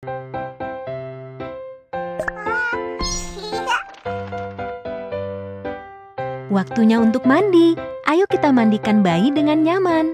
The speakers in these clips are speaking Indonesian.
Waktunya untuk mandi. Ayo kita mandikan bayi dengan nyaman.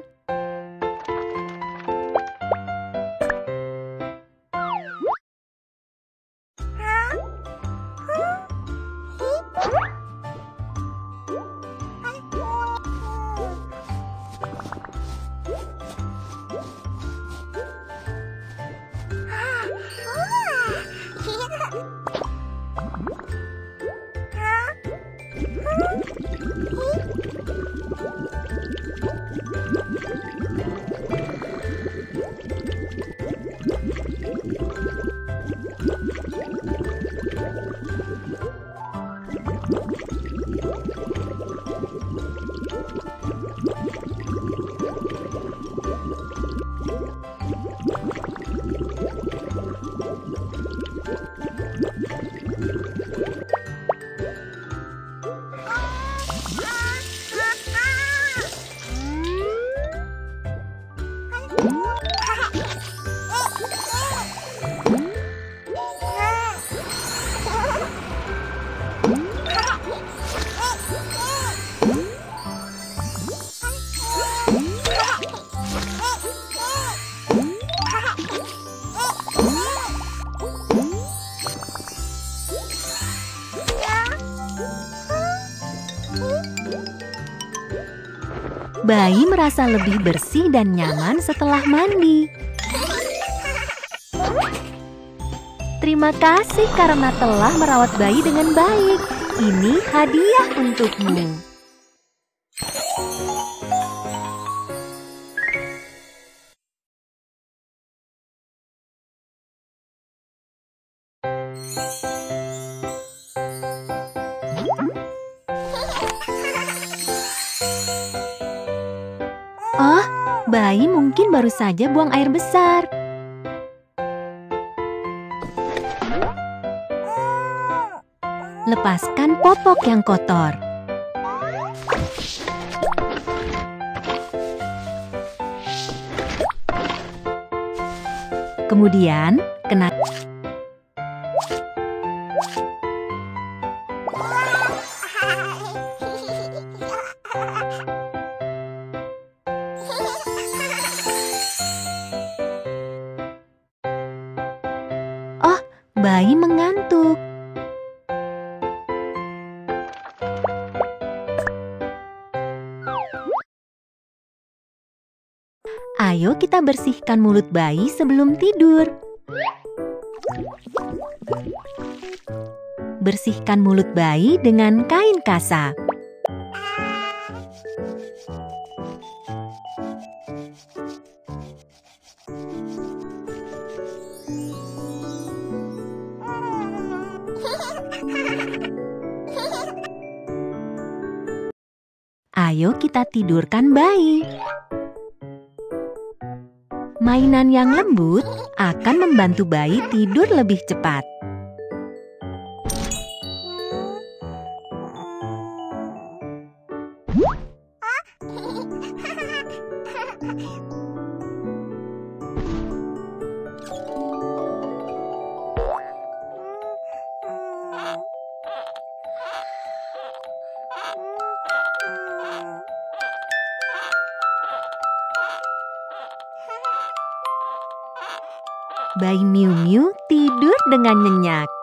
Bayi merasa lebih bersih dan nyaman setelah mandi. Terima kasih karena telah merawat bayi dengan baik. Ini hadiah untukmu. Oh, bayi mungkin baru saja buang air besar. Lepaskan popok yang kotor. Kemudian, oh, bayi mengantuk. Ayo kita bersihkan mulut bayi sebelum tidur. Bersihkan mulut bayi dengan kain kasa. Ayo kita tidurkan bayi. Mainan yang lembut akan membantu bayi tidur lebih cepat. Bayi Miu Miu tidur dengan nyenyak.